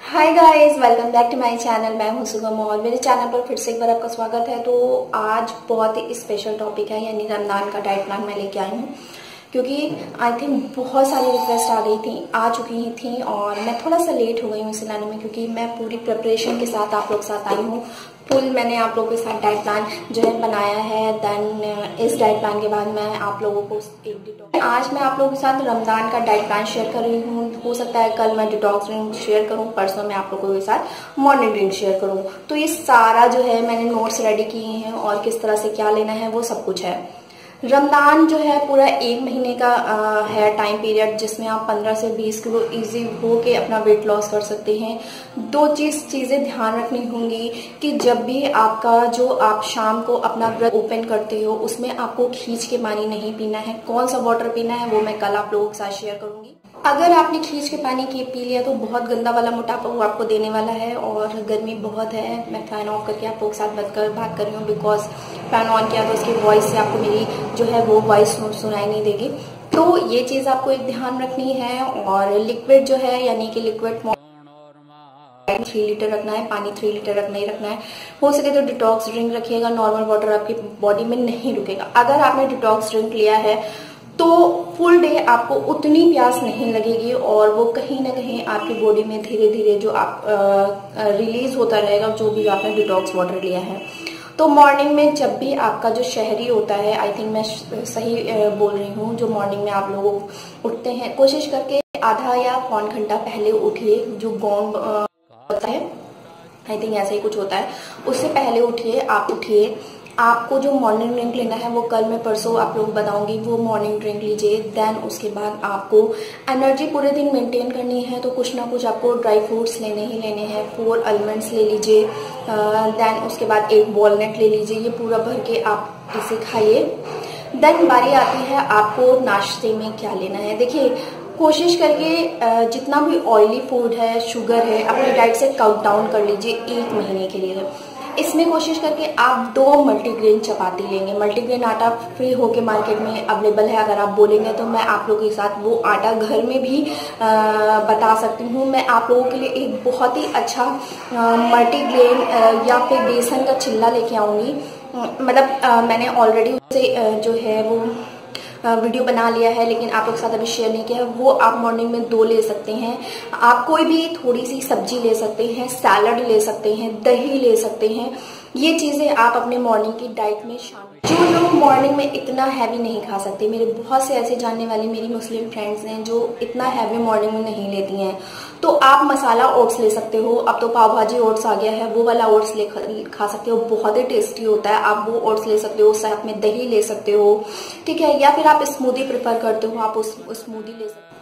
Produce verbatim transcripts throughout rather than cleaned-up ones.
Hi guys, welcome back to my channel. मैं हूं सुगम और मेरे चैनल पर फिर से एक बार आपका स्वागत है। तो आज बहुत ही स्पेशल टॉपिक है, यानी रमजान का डाइट प्लान मैं लेके आई हूं, क्योंकि आई थिंक बहुत सारी रिक्वेस्ट आ गई थी आ चुकी ही थी और मैं थोड़ा सा लेट हो गई हूँ इसे लाने में, क्योंकि मैं पूरी प्रिपरेशन के साथ आप लोग के साथ आई हूँ। फुल मैंने आप लोगों के साथ डाइट प्लान जो है बनाया है। देन इस डाइट प्लान के बाद मैं आप लोगों को एक डिटॉक्स आज मैं आप लोगों के साथ रमजान का डाइट प्लान शेयर कर रही हूँ। हो सकता है कल मैं डिटॉक्स ड्रिंक शेयर करूँ, परसों मैं आप लोगों के साथ मॉर्निंग ड्रिंक शेयर करूँ। तो ये सारा जो है मैंने नोट्स रेडी किए हैं और किस तरह से क्या लेना है वो सब कुछ है। रमजान जो है पूरा एक महीने का आ, है टाइम पीरियड, जिसमें आप पंद्रह से बीस किलो इजी हो के अपना वेट लॉस कर सकते हैं। दो चीज चीजें ध्यान रखनी होंगी कि जब भी आपका जो आप शाम को अपना व्रत ओपन करते हो उसमें आपको खींच के पानी नहीं पीना है। कौन सा वाटर पीना है वो मैं कल आप लोगों के साथ शेयर करूंगी। अगर आपने खींच के पानी की पी लिया तो बहुत गंदा वाला मोटापा वो आपको देने वाला है। और गर्मी बहुत है, मैं फैन ऑफ करके आप लोगों के साथ बात कर बात कर रही हूँ, बिकॉज फैन ऑन किया तो उसकी वॉइस से आपको मेरी जो है वो वॉइस सुनाई नहीं देगी। तो ये चीज आपको एक ध्यान रखनी है। और लिक्विड जो है, यानी कि लिक्विड थ्री लीटर रखना है, पानी थ्री लीटर रखना ही रखना है। हो सके तो डिटॉक्स ड्रिंक रखिएगा, नॉर्मल वाटर आपकी बॉडी में नहीं रुकेगा। अगर आपने डिटॉक्स ड्रिंक लिया है तो फुल डे आपको उतनी प्यास नहीं लगेगी और वो कहीं ना कहीं आपकी बॉडी में धीरे धीरे जो आप रिलीज होता रहेगा जो भी आपने डिटॉक्स वाटर लिया है। तो मॉर्निंग में जब भी आपका जो शहरी होता है, आई थिंक मैं सही बोल रही हूँ, जो मॉर्निंग में आप लोग उठते हैं, कोशिश करके आधा या पौन घंटा पहले उठिए। जो गौन होता है, आई थिंक ऐसा ही कुछ होता है, उससे पहले उठिए। आप उठिए, आपको जो मॉर्निंग ड्रिंक लेना है वो कल मैं परसों आप लोग बताऊंगी, वो मॉर्निंग ड्रिंक लीजिए। देन उसके बाद आपको एनर्जी पूरे दिन मेंटेन करनी है तो कुछ ना कुछ आपको ड्राई फ्रूट्स लेने ही लेने हैं। फोर आलमंड्स ले लीजिए, देन उसके बाद एक वॉलनट ले लीजिए, ये पूरा भर के आप इसे खाइए। देन बारी आती है आपको नाश्ते में क्या लेना है। देखिए, कोशिश करके जितना भी ऑयली फूड है, शुगर है, अपनी डाइट से कट डाउन कर लीजिए एक महीने के लिए। इसमें कोशिश करके आप दो मल्टीग्रेन चपाती लेंगे। मल्टीग्रेन आटा फ्री होके मार्केट में अवेलेबल है, अगर आप बोलेंगे तो मैं आप लोगों के साथ वो आटा घर में भी आ, बता सकती हूँ। मैं आप लोगों के लिए एक बहुत ही अच्छा मल्टीग्रेन या फिर बेसन का चिल्ला लेके आऊंगी। मतलब मैंने ऑलरेडी उसे जो है वो वीडियो बना लिया है, लेकिन आप लोग के साथ अभी शेयर नहीं किया है। वो आप मॉर्निंग में दो ले सकते हैं। आप कोई भी थोड़ी सी सब्जी ले सकते हैं, सैलड ले सकते हैं, दही ले सकते हैं। ये चीजें आप अपने मॉर्निंग की डाइट में शामिल। जो लोग मॉर्निंग में इतना हैवी नहीं खा सकते, मेरे बहुत से ऐसे जानने वाली मेरी मुस्लिम फ्रेंड्स हैं जो इतना हैवी मॉर्निंग में नहीं लेती हैं, तो आप मसाला ओट्स ले सकते हो। अब तो पाव भाजी ओट्स आ गया है, वो वाला ओट्स ले खा सकते हो, बहुत ही टेस्टी होता है। आप वो ओट्स ले सकते हो, साथ में दही ले सकते हो, ठीक है। या फिर आप स्मूदी प्रेफर करते हो, आप उस स्मूदी ले सकते हो।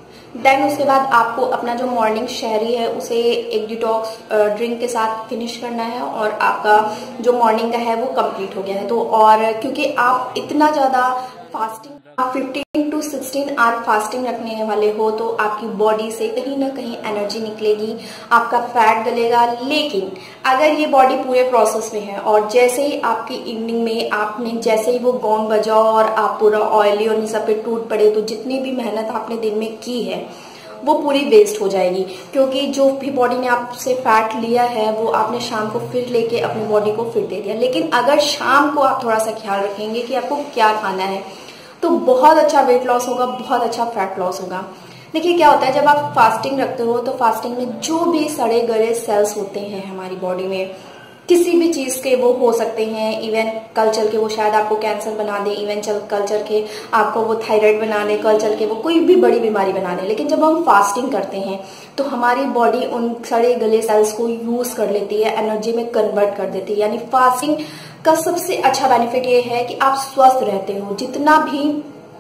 देन उसके बाद आपको अपना जो मॉर्निंग शहरी है उसे एक डिटॉक्स ड्रिंक के साथ फिनिश करना है और आपका जो मॉर्निंग का है वो कंप्लीट हो गया है। तो और क्योंकि आप इतना ज्यादा फास्टिंग, आप fifteen to sixteen hour fasting रखने वाले हो, तो आपकी बॉडी से कहीं ना कहीं एनर्जी निकलेगी, आपका फैट गलेगा। लेकिन अगर ये बॉडी पूरे प्रोसेस में है और जैसे ही आपकी इवनिंग में आपने जैसे ही वो गॉन्ग बजा और आप पूरा ऑयली और सब पे टूट पड़े, तो जितनी भी मेहनत आपने दिन में की है वो पूरी वेस्ट हो जाएगी। क्योंकि जो भी बॉडी ने आपसे फैट लिया है वो आपने शाम को फिर लेके अपनी बॉडी को फिर दे दिया। लेकिन अगर शाम को आप थोड़ा सा ख्याल रखेंगे कि आपको क्या खाना है, तो बहुत अच्छा वेट लॉस होगा, बहुत अच्छा फैट लॉस होगा। देखिए क्या होता है, जब आप फास्टिंग रखते हो तो फास्टिंग में जो भी सड़े गले सेल्स होते हैं हमारी बॉडी में, किसी भी चीज के वो हो सकते हैं, इवन कल चल के वो शायद आपको कैंसर बना दे, इवन चल कल चल के आपको वो थायराइड बना दे, कल चल के वो कोई भी बड़ी बीमारी बना दे। लेकिन जब हम फास्टिंग करते हैं तो हमारी बॉडी उन सड़े गले सेल्स को यूज कर लेती है, एनर्जी में कन्वर्ट कर देती है। यानी फास्टिंग का सबसे अच्छा बेनिफिट ये है कि आप स्वस्थ रहते हो। जितना भी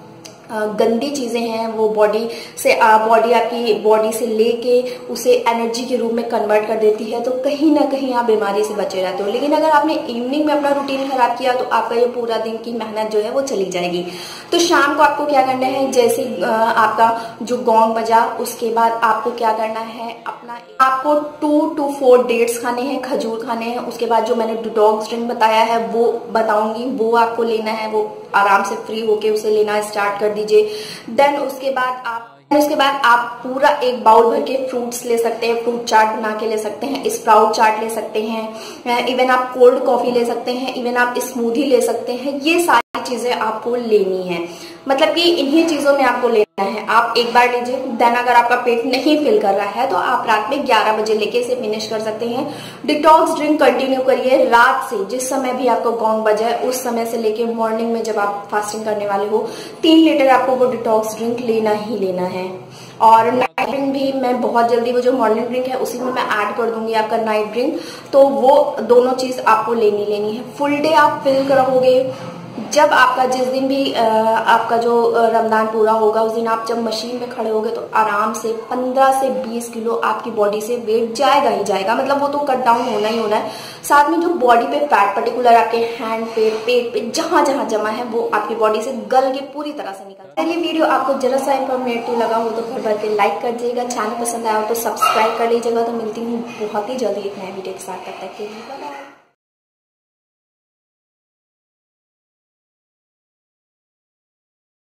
गंदी चीजें हैं वो बॉडी से बॉडी आपकी बॉडी से लेके उसे एनर्जी के रूप में कन्वर्ट कर देती है, तो कहीं ना कहीं आप बीमारी से बचे रहते हो। लेकिन अगर आपने इवनिंग में अपना रूटीन खराब किया तो आपका ये पूरा दिन की मेहनत जो है वो चली जाएगी। तो शाम को आपको क्या करना है, जैसे आपका जो गॉन्ग बजा उसके बाद आपको क्या करना है, अपना आपको टू टू फोर डेट्स खाने हैं, खजूर खाने हैं। उसके बाद जो मैंने डिटॉक्स ड्रिंक बताया है वो बताऊंगी, वो आपको लेना है, वो आराम से फ्री होके उसे लेना स्टार्ट कर दीजिए। देन उसके बाद आप उसके बाद आप पूरा एक बाउल भर के फ्रूट्स ले सकते हैं, फ्रूट चाट बना के ले सकते हैं, स्प्राउट चाट ले सकते हैं, इवन आप कोल्ड कॉफी ले सकते हैं, इवन आप स्मूदी ले सकते हैं। ये सारी चीजें आपको लेनी है, मतलब कि इन्हीं चीजों में आपको लेना है। आप एक बार लीजिए, देन अगर आपका पेट नहीं फिल कर रहा है तो आप रात में ग्यारह बजे लेके इसे फिनिश कर सकते हैं। डिटॉक्स ड्रिंक कंटिन्यू करिए रात से, जिस समय भी आपको गॉन्ग बजे उस समय से लेके मॉर्निंग में जब आप फास्टिंग करने वाले हो, तीन लीटर आपको वो डिटॉक्स ड्रिंक लेना ही लेना है। और नाइट ड्रिंक भी मैं बहुत जल्दी, वो जो मॉर्निंग ड्रिंक है उसी में मैं ऐड कर दूंगी आपका नाइट ड्रिंक, तो वो दोनों चीज आपको लेनी लेनी है। फुल डे आप फिल रहोगे, जब आपका जिस दिन भी आ, आपका जो रमजान पूरा होगा उस दिन आप जब मशीन में खड़े होगे तो आराम से पंद्रह से बीस किलो आपकी बॉडी से वेट जाएगा ही जाएगा, मतलब वो तो कट डाउन होना ही होना है। साथ में जो बॉडी पे फैट पर्टिकुलर आपके हैंड पे, पेट पे जहां जहां जमा है वो आपकी बॉडी से गल के पूरी तरह से निकल। ये वीडियो आपको जरा सा इंफॉर्मेटिव लगा हो तो घर भर के लाइक कर दीजिएगा, चैनल पसंद आया हो तो सब्सक्राइब कर लीजिएगा। तो मिलती हूँ बहुत ही जल्दी एक नए वीडियो के साथ, तब तक के लिए बाय बाय।